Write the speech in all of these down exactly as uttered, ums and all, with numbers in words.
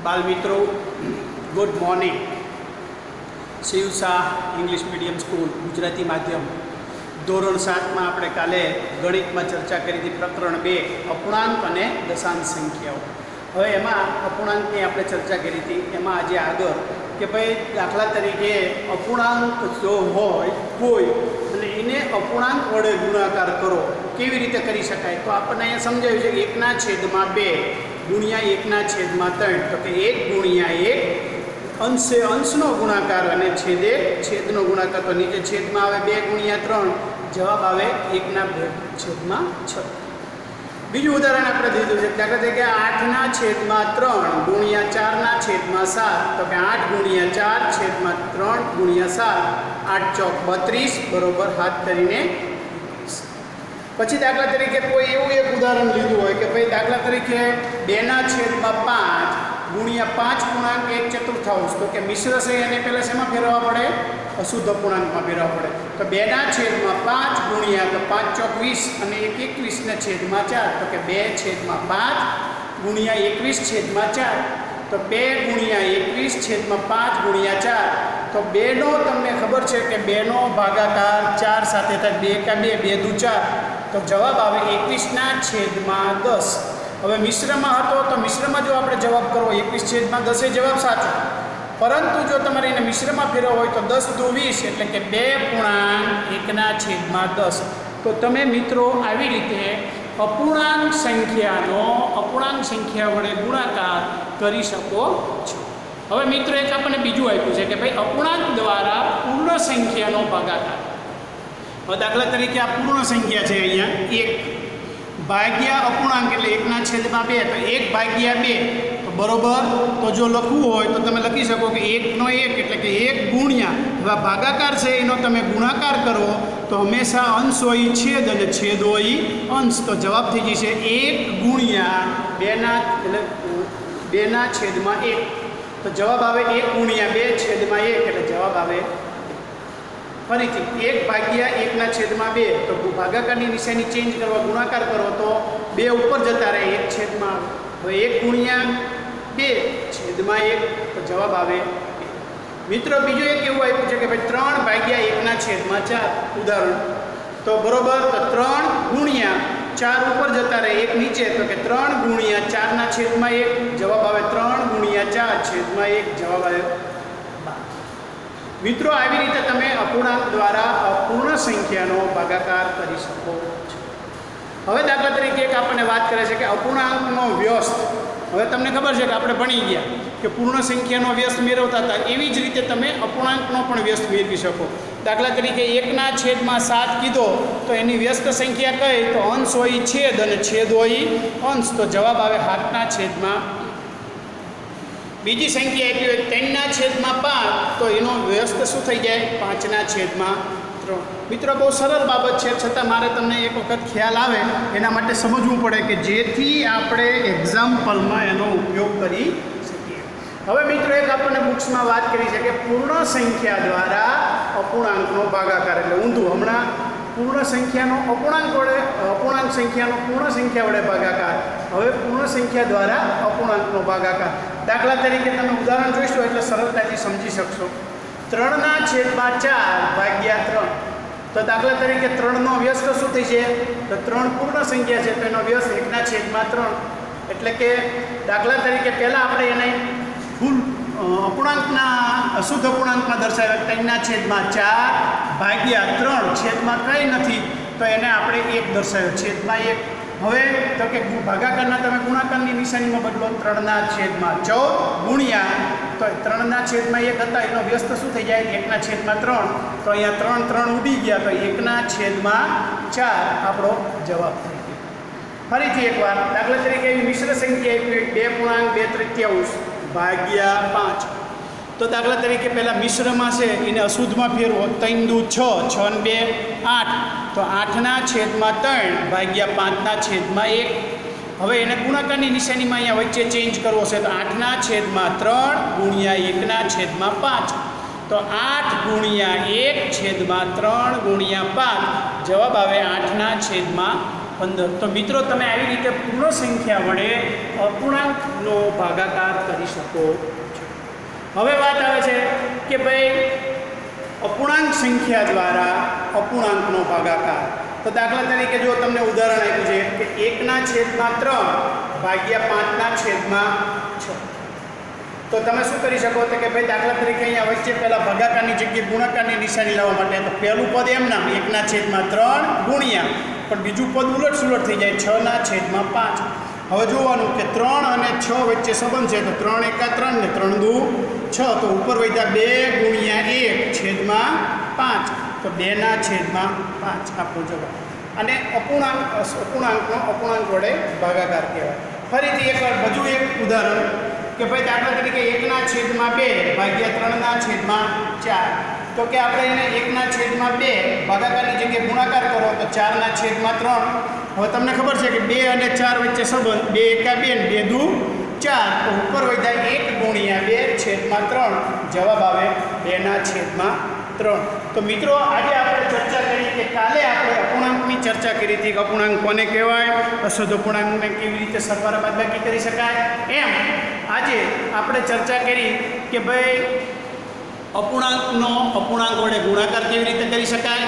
बाल मित्रों good morning. Shiv Shah English medium school Gujarati माध्यम धोरण सात में આપણે કાલે ગણિતમાં ચર્ચા કરી હતી પ્રકરણ બે અપૂર્ણાંક અને દશાંશ સંખ્યાઓ। હવે એમાં અપૂર્ણાંકની આપણે ચર્ચા કરી હતી। એમાં આજે આગળ કે ભાઈ દાખલા તરીકે અપૂર્ણાંક જો હોય કોઈ અને એને અપૂર્ણાંક વડે ગુણાકાર કરો કેવી રીતે કરી શકાય, તો આપણને અહીંયા સમજાવ્યું છે કે એકના છેદમાં બે ગુણ્યા એકના છેદમાં ત્રણ, તો કે એક ગુણ્યા એક અંશે અંશનો ગુણાકાર અને છેદે છેદનો ગુણાકાર, તો નીચે છેદમાં આવે બે ગુણ્યા ત્રણ, જવાબ આવે એકના બે છેદમાં છ। બીજું ઉદાહરણ આપણે દીધું છે દાખલા તરીકે આઠના છેદમાં ત્રણ ગુણ્યા ચારના છેદમાં સાત, તો કે આઠ ગુણ્યા ચાર છેદમાં ત્રણ ગુણ્યા સાત, આઠ ચોક બત્રીસ બરોબર હાથ કરીને। પછી દાખલા તરીકે કોઈ એવું એક ઉદાહરણ લીધું હોય કે ભાઈ દાખલા તરીકે બેના છેદમાં પાંચ ગુણ્યા પાંચ પૂર્ણાંક એક ચતુર્થાંશ, તો કે મિશ્ર છે એને પહેલાં શેમાં ફેરવવા પડે? અશુદ્ધ અપૂર્ણાંકમાં ફેરવવા પડે। તો બેના છેદમાં પાંચ ગુણ્યા તો પાંચ ચોક વીસ અને એક એકવીસના છેદમાં ચાર, તો કે બે છેદમાં પાંચ ગુણ્યા એકવીસ છેદમાં ચાર, તો બે ગુણ્યા એકવીસ છેદમાં પાંચ ગુણ્યા ચાર, તો બેનો તમને ખબર છે કે બેનો ભાગાકાર ચાર સાથે થાય, બે કા બે બે દુ ચાર, તો જવાબ આવે એકવીસના છેદમાં દસ। હવે મિશ્રમાં હતો તો મિશ્રમાં જો આપણે જવાબ કરવો એકવીસ છેદમાં દસ એ જવાબ સાચો, પરંતુ જો તમારે એને મિશ્રમાં ફેરવવો હોય તો દસ દુ વીસ એટલે કે બે પૂર્ણાંક એકના છેદમાં દસ। તો તમે મિત્રો આવી રીતે અપૂર્ણાંક સંખ્યાનો અપૂર્ણાંક સંખ્યા વડે ગુણાકાર કરી શકો છો। હવે મિત્રો એક આપણને બીજું આપ્યું છે કે ભાઈ અપૂર્ણાંક દ્વારા પૂર્ણ સંખ્યાનો ભાગાકાર। હવે દાખલા તરીકે આ પૂર્ણ સંખ્યા છે, અહીંયા એક ભાગ્યા અપૂર્ણાંક એટલે એકના છેદમાં બે, તો એક ભાગ્યા બે તો બરોબર, તો જો લખવું હોય તો તમે લખી શકો કે એકનો એક એટલે કે એક ગુણ્યા, હવે ભાગાકાર છે એનો તમે ગુણાકાર કરો તો હંમેશા અંશ હોય છેદ અને છેદ હોય અંશ, તો જવાબ થઈ જશે એક ગુણ્યા બેના એટલે બેના છેદમાં એક, તો જવાબ આવે એક ગુણ્યા બે છેદમાં એક એટલે જવાબ આવે ફરીથી એક ભાગ્યા એકના છેદમાં બે, તો ભાગાકારની નિશાની ચેન્જ કરવા ગુણાકાર કરો તો બે ઉપર જતા રહે એક છેદમાં આવે, હવે એક ગુણ્યા બે છેદમાં એક, તો જવાબ આવે। મિત્રો બીજું એક એવું આપ્યું છે કે ભાઈ ત્રણ ભાગ્યા એકના છેદમાં ચાર ઉદાહરણ, તો બરોબર, તો ત્રણ ગુણ્યા ચાર ઉપર જતા રહે એક નીચે, તો કે ત્રણ ગુણ્યા ચારના છેદમાં એક, જવાબ આવે ત્રણ ગુણ્યા ચાર છેદમાં એક, જવાબ આવે। મિત્રો આવી રીતે તમે અપૂર્ણાંક દ્વારા અપૂર્ણ સંખ્યાનો ભાગાકાર કરી શકો છો। હવે દાખલા તરીકે એક આપણને વાત કરે છે કે અપૂર્ણાંકનો વ્યસ્ત। હવે તમને ખબર છે કે આપણે ભણી ગયા કે પૂર્ણ સંખ્યાનો વ્યસ્ત મેળવતા હતા, એવી જ રીતે તમે અપૂર્ણાંકનો પણ વ્યસ્ત મેળવી શકો। દાખલા તરીકે એકના છેદમાં સાત કીધો તો એની વ્યસ્ત સંખ્યા કઈ, તો અંશ હોય છેદ અને છેદ હોય અંશ, તો જવાબ આવે સાતના છેદમાં। બીજી સંખ્યા આપી હોય ત્રણના છેદમાં પાંચ, તો એનો વ્યસ્ત શું થઈ જાય? પાંચના છેદમાં ત્રણ। મિત્રો બહુ સરળ બાબત છે, છતાં મારે તમને એક વખત ખ્યાલ આવે એના માટે સમજવું પડે કે જેથી આપણે એક્ઝામ્પલમાં એનો ઉપયોગ કરી શકીએ। હવે મિત્રો એક આપણને બુક્સમાં વાત કરી છે કે પૂર્ણ સંખ્યા દ્વારા અપૂર્ણાંકનો ભાગાકાર, એટલે ઊંધું, હમણાં પૂર્ણ સંખ્યાનો અપૂર્ણાંક વડે અપૂર્ણાંક સંખ્યાનો પૂર્ણ સંખ્યા વડે ભાગાકાર, હવે પૂર્ણ સંખ્યા દ્વારા અપૂર્ણાંકનો ભાગાકાર। દાખલા તરીકે તમે ઉદાહરણ જોઈશો એટલે સરળતાથી સમજી શકશો। ત્રણના છેદમાં ચાર ભાગ્યા ત્રણ, તો દાખલા તરીકે ત્રણનો વ્યસ્ત શું થઈ છે? તો ત્રણ પૂર્ણ સંખ્યા છે તો એનો વ્યસ્ત એકના છેદમાં ત્રણ, એટલે કે દાખલા તરીકે પહેલાં આપણે એને ફૂલ અપૂર્ણાંકના અશુદ્ધ અપૂર્ણાંકમાં દર્શાવ્યા ત્રણના છેદમાં ચાર ભાગ્યા ત્રણ, છેદમાં કંઈ નથી તો એને આપણે એક દર્શાવ્યો છેદમાં એક। હવે તો કે ભાગાકારના તમે ગુણાકારની નિશાનીમાં બદલો, ત્રણના છેદમાં ચૌદ ગુણ્યા તો ત્રણના છેદમાં એક હતા એનો વ્યસ્ત શું થઈ જાય? એકના છેદમાં ત્રણ, તો અહીંયા ત્રણ ત્રણ ઉડી ગયા તો એકના છેદમાં ચાર આપણો જવાબ થઈ ગયો। ફરીથી એકવાર દાખલા તરીકે એવી મિશ્ર સંખ્યા આપી બે પૂર્ણાંક બે તૃતીયાંશ ભાગ્યા પાંચ, તો દાખલા તરીકે પહેલાં મિશ્રમાં છે એને અશુદ્ધમાં ફેરવો, ત્રણ દુ છ, છ ને બે આઠ, તો આઠના છેદમાં ત્રણ ભાગ્યા પાંચના છેદમાં એક। હવે એને ગુણાકારની નિશાનીમાં અહીંયા વચ્ચે ચેન્જ કરવો છે, તો આઠના છેદમાં ત્રણ ગુણ્યા એકના છેદમાં પાંચ, તો આઠ ગુણ્યા એક છેદમાં ત્રણ ગુણ્યા પાંચ, જવાબ આવે આઠના છેદમાં પંદર. તો મિત્રો તમે આવી રીતે પૂર્ણ સંખ્યા વડે અપૂર્ણાંકનો ભાગાકાર કરી શકો છો. હવે વાત આવે છે કે ભાઈ અપૂર્ણાંક સંખ્યા દ્વારા અપૂર્ણાંકનો ભાગાકાર. તો દાખલા તરીકે જો તમને ઉદાહરણ આપ્યું છે કે એકના છેદમાં ત્રણ ભાગ્યા પાંચના છેદમાં છ. તો તમે શું કરી શકો તો કે ભાઈ દાખલા તરીકે અહીંયા વચ્ચે પહેલાં ભાગાકારની જગ્યાએ ગુણાકારની નિશાની લાવવા માટે તો પહેલું પદ એમ નામ એકના છેદમાં ત્રણ ગુણ્યા પણ બીજું પદ ઉલટ સુલટ થઈ જાય છના છેદમાં પાંચ. હવે જોવાનું કે ત્રણ અને છ વચ્ચે સંબંધ છે તો ત્રણ એકા ત્રણ ને ત્રણ દુ છ. તો ઉપર વધ્યા બે ગુણ્યા એક છેદમાં પાંચ. તો બેના છેદમાં પાંચ આપણો જવાબ. અને અપૂર્ણાંક અપૂર્ણાંકનો અપૂર્ણાંક વડે ભાગાકાર કહેવાય. ફરીથી એકવાર બીજું એક ઉદાહરણ કે ભાઈ દાખલા તરીકે એકના છેદમાં બે ભાગ્યા ત્રણના છેદમાં ચાર. તો કે આપણે એને એકના છેદમાં બે ભાગાકારની જગ્યાએ ગુણાકાર કરો તો ચારના છેદમાં ત્રણ. હવે તમને ખબર છે કે બે અને ચાર વચ્ચે સંબંધ બે એકા બે ને બે દુ ચાર. તો ઉપર વધ્યા એક ગુણ્યા બે છેદમાં ત્રણ. જવાબ આવે બેના છેદમાં ત્રણ. તો મિત્રો આજે આપણે ચર્ચા કરી કે કાલે આપણે અપૂર્ણાંકની ચર્ચા કરી હતી કે અપૂર્ણાંક કોને કહેવાય, અશુદ્ધ અપૂર્ણાંકને કેવી રીતે સરવાળા બાદબાકી કરી શકાય. એમ આજે આપણે ચર્ચા કરી કે ભાઈ અપૂર્ણાંકનો અપૂર્ણાંક વડે ગુણાકાર કેવી રીતે કરી શકાય.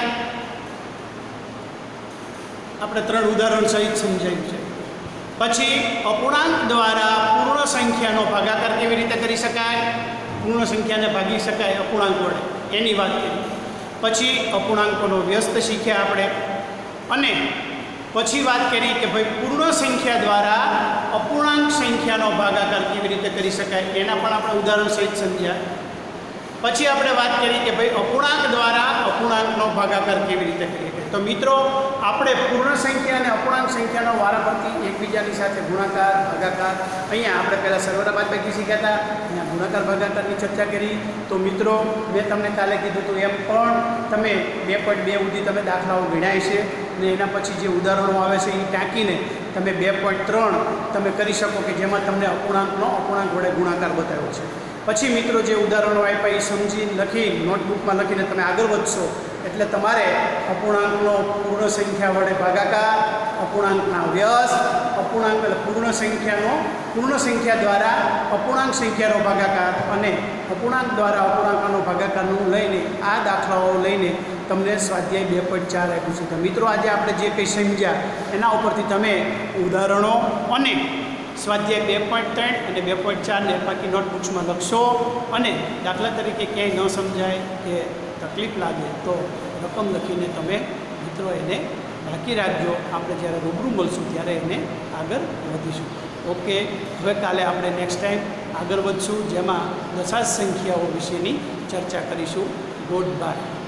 આપણે ત્રણ ઉદાહરણ સહિત સમજાવ્યું છે. પછી અપૂર્ણાંક દ્વારા પૂર્ણ સંખ્યાનો ભાગાકાર કેવી રીતે કરી શકાય, પૂર્ણ સંખ્યાને ભાગી શકાય અપૂર્ણાંક વડે એની વાત કરી. પછી અપૂર્ણાંકોનો વ્યસ્ત શીખ્યા આપણે. અને પછી વાત કરી કે ભાઈ પૂર્ણ સંખ્યા દ્વારા અપૂર્ણાંક સંખ્યાનો ભાગાકાર કેવી રીતે કરી શકાય એના પણ આપણે ઉદાહરણ સહિત સમજ્યા. પછી આપણે વાત કરી કે ભાઈ અપૂર્ણાંક દ્વારા અપૂર્ણાંકનો ભાગાકાર કેવી રીતે કરી શકાય. તો મિત્રો આપણે પૂર્ણ સંખ્યા અને અપૂર્ણાંક સંખ્યાનો વારાફરતી એકબીજાની સાથે ગુણાકાર ભાગાકાર, અહીંયા આપણે પહેલાં સરવાળા બાદબાકી શીખ્યા હતા, અહીંયા ગુણાકાર ભાગાકારની ચર્ચા કરી. તો મિત્રો મેં તમને કાલે કીધું હતું એમ પણ તમે બે પોઈન્ટ બે સુધી તમે દાખલાઓ ગણાય છે અને એના પછી જે ઉદાહરણો આવે છે એ ટાંકીને તમે બે પોઈન્ટ ત્રણ તમે કરી શકો કે જેમાં તમને અપૂર્ણાંકનો અપૂર્ણાંક વડે ગુણાકાર બતાવ્યો છે. પછી મિત્રો જે ઉદાહરણો આપ્યા એ સમજી લખી નોટબુકમાં લખીને તમે આગળ વધશો એટલે તમારે અપૂર્ણાંકનો પૂર્ણ સંખ્યા વડે ભાગાકાર, અપૂર્ણાંકના વ્યસ્ત, અપૂર્ણાંક એટલે પૂર્ણ સંખ્યાનો પૂર્ણ સંખ્યા દ્વારા અપૂર્ણાંક સંખ્યાનો ભાગાકાર અને અપૂર્ણાંક દ્વારા અપૂર્ણાંકનો ભાગાકારનું લઈને આ દાખલાઓ લઈને તમને સ્વાધ્યાય બે પોઈન્ટ ચાર આપ્યું છે. તો મિત્રો આજે આપણે જે કંઈ સમજ્યા એના ઉપરથી તમે ઉદાહરણો અને સ્વાધ્યાય બે પોઈન્ટ ત્રણ અને બે પોઈન્ટ ચારને બાકી નોટબુક્સમાં લખશો. અને દાખલા તરીકે ક્યાંય ન સમજાય કે તકલીફ લાગે તો રકમ લખીને તમે મિત્રો એને બાકી રાખજો. આપણે જ્યારે રૂબરૂ મળશું ત્યારે એને આગળ વધીશું. ઓકે, હવે કાલે આપણે નેક્સ્ટ ટાઈમ આગળ વધશું જેમાં દશાંશ સંખ્યાઓ વિશેની ચર્ચા કરીશું. Good by.